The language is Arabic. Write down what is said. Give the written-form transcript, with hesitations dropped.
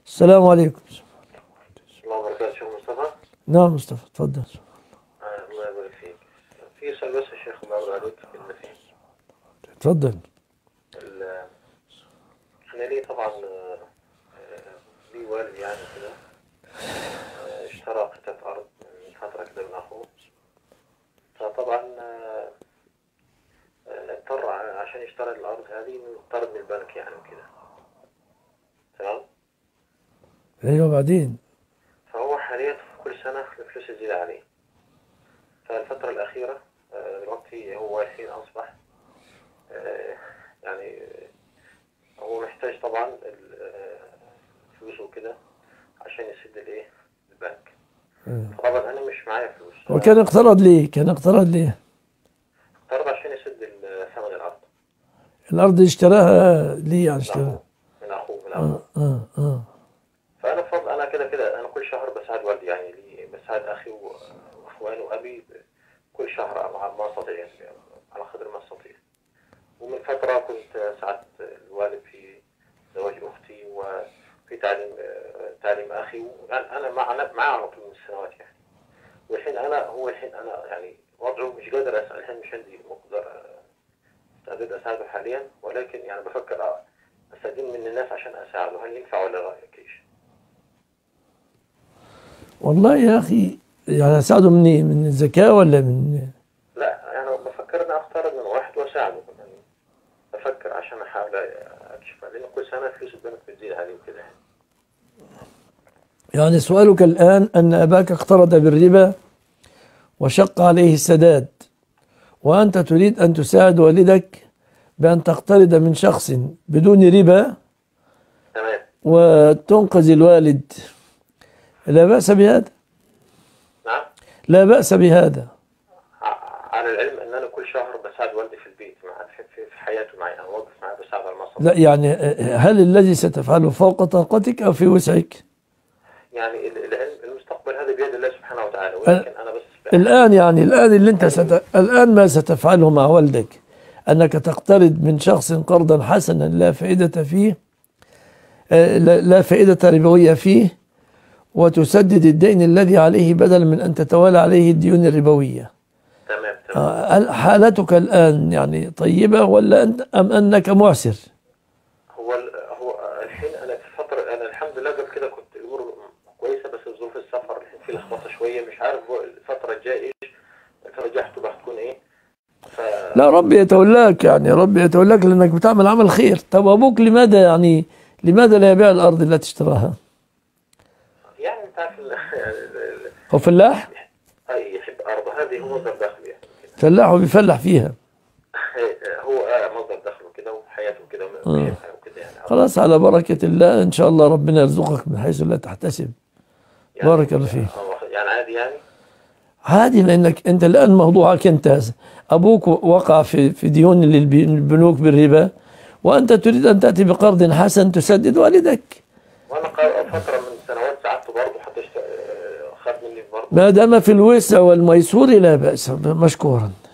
السلام عليكم. الله وبركاته. شيخ مصطفى. نعم مصطفى، تفضل. الله يبارك فيك. في سؤال بس يا شيخ، الله يرضى عليك كلمتين. تفضل. أنا لي طبعا لي والد يعني كده اشترى قطعة أرض من فترة كده من أخوه، فطبعا اضطر عشان يشتري الأرض هذه اضطر من البنك يعني وكده. تمام. ايوه بعدين. فهو حاليا كل سنة الفلوس تزيد عليه. فالفترة الأخيرة دلوقتي هو الحين أصبح يعني هو محتاج طبعا الفلوس وكده عشان يسد الايه البنك. طبعا انا مش معايا فلوس. وكان اقترض ليه؟ اقترض عشان يسد ثمن الارض. الارض اشتراها ليه يعني اشتراها؟ من اخوه. فانا بفضل انا كده انا كل شهر بساعد والدي، يعني لي بساعد اخي واخواني وابي كل شهر ما استطيع يعني على قدر ما استطيع. ومن فترة كنت ساعدت الوالد في زواج أختي وفي تعليم أخي، أنا معه على طول من السنوات يعني. والحين أنا يعني وضعه مش قادر أسأل، الحين مش عندي مقدر استعداد أساعده حاليا، ولكن يعني بفكر أستأذن من الناس عشان أساعده. هل ينفع ولا رأيك إيش؟ والله يا أخي يعني أساعده من الزكاة ولا من؟ لا يعني بفكر إني أقترض من واحد وأساعده، يعني بفكر عشان أحاول أكشف، لأن كل سنة فلوس البنك بتزيد عليه وكده. يعني سؤالك الآن أن أباك اقترض بالربا وشق عليه السداد، وأنت تريد أن تساعد والدك بأن تقترض من شخص بدون ربا. تمام. وتنقذ الوالد. لا بأس بهذا. نعم. لا بأس بهذا. على العلم ان انا كل شهر بساعد والدي في البيت في حياته معي، انا واقف معي بساعد على المصرف. لا يعني هل الذي ستفعله فوق طاقتك أو في وسعك؟ يعني المستقبل هذا بيد الله سبحانه وتعالى، ولكن انا بس الآن يعني الآن ما ستفعله مع والدك أنك تقترض من شخص قرضا حسنا لا فائدة فيه، لا فائدة ربوية فيه، وتسدد الدين الذي عليه بدلا من أن تتوالى عليه الديون الربوية. تمام. حالتك الآن يعني طيبة ولا أم أنك معسر؟ هو الحين انا في فترة، انا الحمد لله قبل كده كنت الامور كويسة، بس ظروف السفر الحين في لخبطة شوية، مش عارف الفترة الجاية ايش ترجحته راح تكون ايه. لا ربي يتولاك، يعني ربي يتولاك لأنك بتعمل عمل خير. طب أبوك لماذا لا يبيع الأرض التي اشتراها؟ يعني انت عارف هو فلاح؟ اي يحب ارضه، هذه هو مصدر دخله يعني. فلاح وبيفلح فيها. هو مصدر دخله كده وحياته كده وكده يعني. خلاص على بركة الله إن شاء الله ربنا يرزقك من حيث لا تحتسب. يعني بارك الله فيك. يعني عادي يعني. عادي لأنك أنت الآن موضوعك أنت أبوك وقع في ديون للبنوك بالربا، وأنت تريد أن تأتي بقرض حسن تسدد والدك. وأنا فترة من سنوات ساعدته برضه، حتى خد مني برضه. ما دام في الوسع والميسور لا بأس، مشكورا.